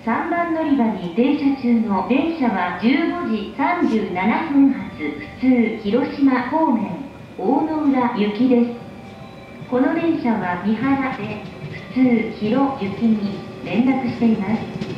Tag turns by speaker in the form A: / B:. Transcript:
A: 3番乗り場に停車中の電車は15時37分発普通広島方面大野浦行きです。この電車は三原で普通広行きに連絡しています。